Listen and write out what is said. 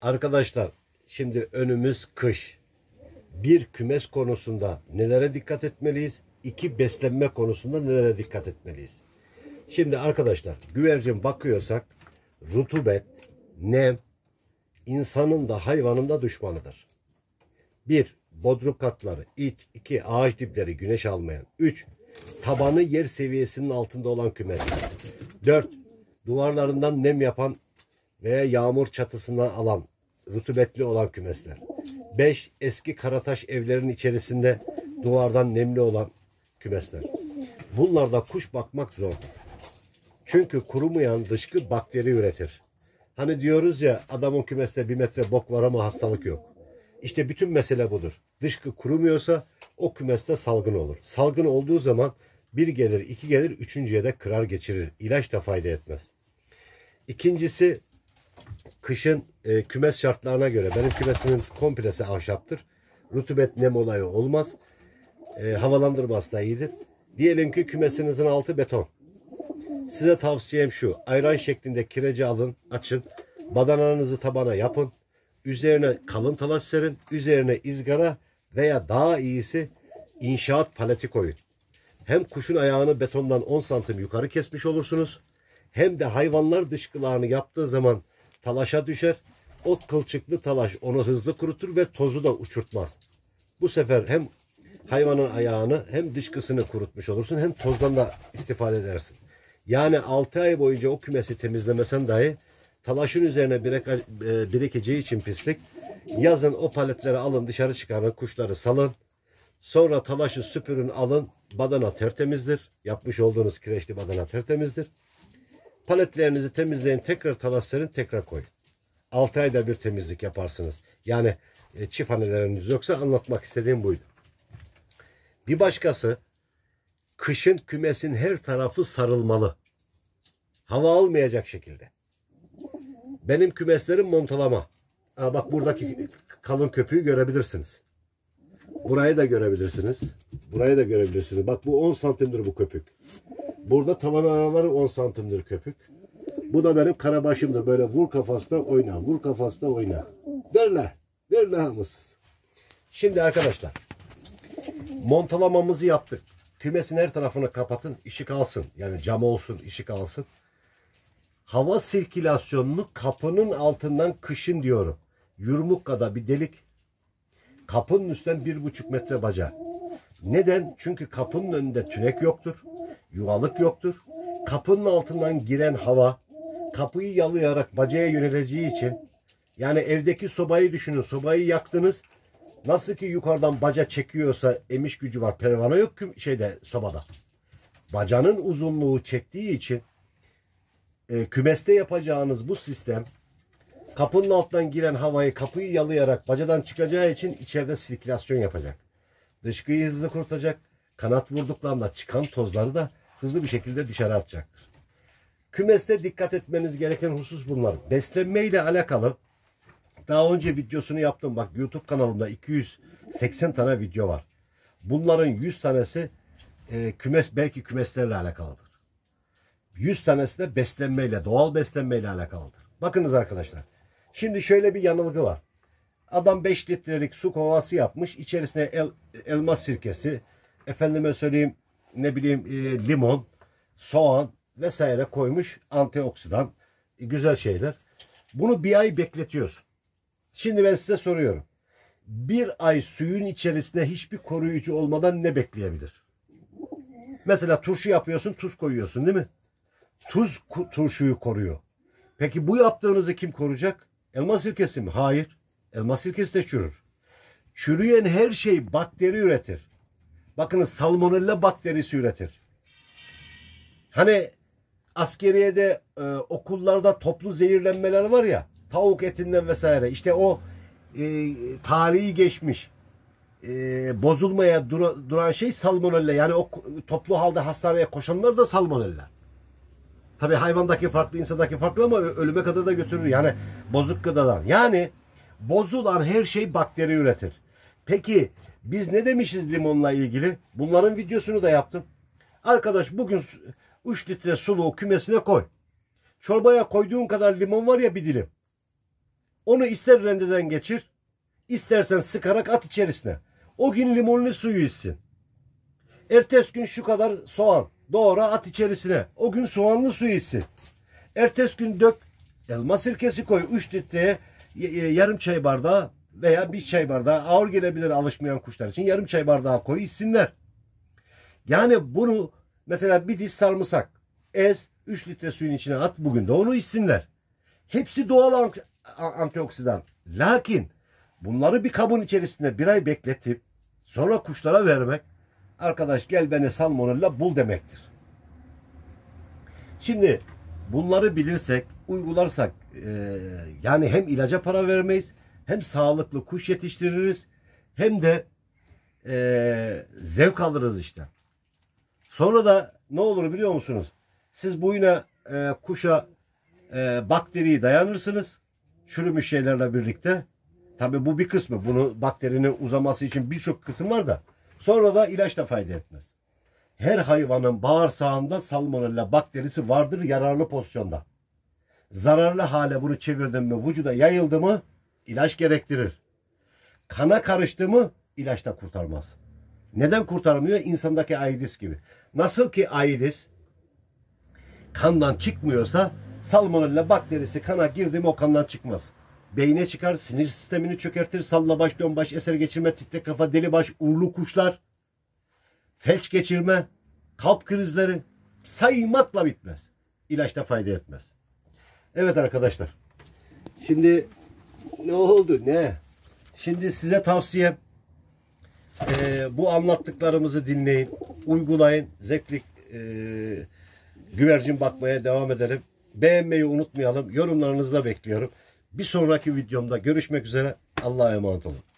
Arkadaşlar, şimdi önümüz kış. Bir, kümes konusunda nelere dikkat etmeliyiz? İki, beslenme konusunda nelere dikkat etmeliyiz? Şimdi arkadaşlar, güvercin bakıyorsak rutubet, nem insanın da hayvanın da düşmanıdır. Bir, bodrum katları. İki, ağaç dipleri güneş almayan. Üç, tabanı yer seviyesinin altında olan kümesler. Dört, duvarlarından nem yapan veya yağmur çatısından alan, rutubetli olan kümesler. 5. Eski karataş evlerin içerisinde duvardan nemli olan kümesler. Bunlarda kuş bakmak zordur. Çünkü kurumayan dışkı bakteri üretir. Hani diyoruz ya, adamın kümeste 1 metre bok var ama hastalık yok. İşte bütün mesele budur. Dışkı kurumuyorsa o kümeste salgın olur. Salgın olduğu zaman bir gelir, iki gelir, üçüncüye de kırar geçirir. İlaç da fayda etmez. İkincisi, kışın kümes şartlarına göre, benim kümesimin komplesi ahşaptır. Rutubet nem olayı olmaz. Havalandırması da iyidir. Diyelim ki kümesinizin altı beton. Size tavsiyem şu: ayran şeklinde kireci alın, açın. Badananızı tabana yapın. Üzerine kalın talaş serin. Üzerine izgara veya daha iyisi inşaat paleti koyun. Hem kuşun ayağını betondan 10 santim yukarı kesmiş olursunuz. Hem de hayvanlar dışkılarını yaptığı zaman talaşa düşer. O kılçıklı talaş onu hızlı kurutur ve tozu da uçurtmaz. Bu sefer hem hayvanın ayağını hem dışkısını kurutmuş olursun, hem tozdan da istifade edersin. Yani 6 ay boyunca o kümesi temizlemesen dahi talaşın üzerine birikeceği için pislik, yazın o paletleri alın, dışarı çıkarın, kuşları salın. Sonra talaşı süpürün, alın, badana tertemizdir. Yapmış olduğunuz kireçli badana tertemizdir. Paletlerinizi temizleyin, tekrar talaş serin, tekrar koyun. 6 ayda bir temizlik yaparsınız. Yani çift haneleriniz yoksa anlatmak istediğim buydu. Bir başkası, kışın kümesin her tarafı sarılmalı. Hava almayacak şekilde. Benim kümeslerim montalama. Bak, buradaki kalın köpüğü görebilirsiniz. Burayı da görebilirsiniz. Burayı da görebilirsiniz. Bak, bu 10 santimdir bu köpük. Burada tavan araları 10 santimdir köpük. Bu da benim karabaşımdır. Böyle vur kafasına oyna, vur kafasına oyna. Derle, derle hamısız. Şimdi arkadaşlar, montalamamızı yaptık. Kümesin her tarafını kapatın, ışık alsın. Yani cam olsun, ışık alsın. Hava sirkülasyonunu kapının altından, kışın diyorum, yumruk kadar bir delik. Kapının üstten 1,5 metre baca. Neden? Çünkü kapının önünde tünek yoktur. Yuvalık yoktur. Kapının altından giren hava kapıyı yalayarak bacaya yöneleceği için, yani evdeki sobayı düşünün. Sobayı yaktınız. Nasıl ki yukarıdan baca çekiyorsa emiş gücü var. Pervane yok sobada. Bacanın uzunluğu çektiği için kümeste yapacağınız bu sistem, kapının altından giren havayı kapıyı yalayarak bacadan çıkacağı için içeride sirkülasyon yapacak. Dışkıyı hızlı kurutacak. Kanat vurduklarında çıkan tozları da hızlı bir şekilde dışarı atacaktır. Kümeste dikkat etmeniz gereken husus bunlar. Beslenme ile alakalı daha önce videosunu yaptım. Bak, YouTube kanalımda 280 tane video var. Bunların 100 tanesi belki kümeslerle alakalıdır. 100 tanesi de beslenmeyle, doğal beslenmeyle alakalıdır. Bakınız arkadaşlar. Şimdi şöyle bir yanılgı var. Adam 5 litrelik su kovası yapmış. İçerisine elma sirkesi, efendime söyleyeyim, ne bileyim, limon, soğan vesaire koymuş. Antioksidan, güzel şeyler. Bunu bir ay bekletiyorsun. Şimdi ben size soruyorum. Bir ay suyun içerisinde hiçbir koruyucu olmadan ne bekleyebilir? Mesela turşu yapıyorsun, tuz koyuyorsun, değil mi? Tuz turşuyu koruyor. Peki bu yaptığınızı kim koruyacak? Elma sirkesi mi? Hayır. Elma sirkesi de çürür. Çürüyen her şey bakteri üretir. Bakınız, salmonella bakterisi üretir. Hani askeriyede, okullarda toplu zehirlenmeler var ya, tavuk etinden vesaire, işte o tarihi geçmiş, bozulmaya duran şey salmonella. Yani o toplu halde hastaneye koşanlar da salmonella. Tabi hayvandaki farklı, insandaki farklı ama ölüme kadar da götürür. Yani bozuk gıdadan. Yani bozulan her şey bakteri üretir. Peki biz ne demişiz limonla ilgili? Bunların videosunu da yaptım. Arkadaş, bugün 3 litre suluğu kümesine koy. Çorbaya koyduğun kadar limon var ya, bir dilim. Onu ister rendeden geçir, istersen sıkarak at içerisine. O gün limonlu suyu içsin. Ertesi gün şu kadar soğan doğra at içerisine. O gün soğanlı suyu içsin. Ertesi gün dök, elma sirkesi koy 3 litreye yarım çay bardağı veya bir çay bardağı, ağır gelebilir alışmayan kuşlar için, yarım çay bardağı koy içsinler. Yani bunu mesela bir diş sarımsak ez 3 litre suyun içine at, bugün de onu içsinler. Hepsi doğal antioksidan. Lakin bunları bir kabın içerisinde bir ay bekletip sonra kuşlara vermek, arkadaş gel beni salmonella bul demektir. Şimdi bunları bilirsek, uygularsak yani hem ilaca para vermeyiz, hem sağlıklı kuş yetiştiririz, hem de zevk alırız işte. Sonra da ne olur biliyor musunuz? Siz bu yine kuşa bakteriyi dayanırsınız. Çürümüş şeylerle birlikte. Tabi bu bir kısmı. Bunu bakterinin uzaması için birçok kısım var da. Sonra da ilaç da fayda etmez. Her hayvanın bağırsağında salmonella bakterisi vardır yararlı pozisyonda. Zararlı hale bunu çevirdim mi, vücuda yayıldı mı ilaç gerektirir. Kana karıştı mı ilaç da kurtarmaz. Neden kurtarmıyor? İnsandaki AIDS gibi. Nasıl ki AIDS kandan çıkmıyorsa salmonella bakterisi kana girdi mi o kandan çıkmaz. Beyne çıkar, sinir sistemini çökertir, sallabaş, dönbaş, eser geçirme, titrek kafa, delibaş, uğurlu kuşlar, felç geçirme, kalp krizleri saymakla bitmez. İlaçta fayda etmez. Evet arkadaşlar. Şimdi ne oldu? Ne? Şimdi size tavsiyem bu anlattıklarımızı dinleyin, uygulayın, zevkli güvercin bakmaya devam edelim. Beğenmeyi unutmayalım. Yorumlarınızı da bekliyorum. Bir sonraki videomda görüşmek üzere. Allah'a emanet olun.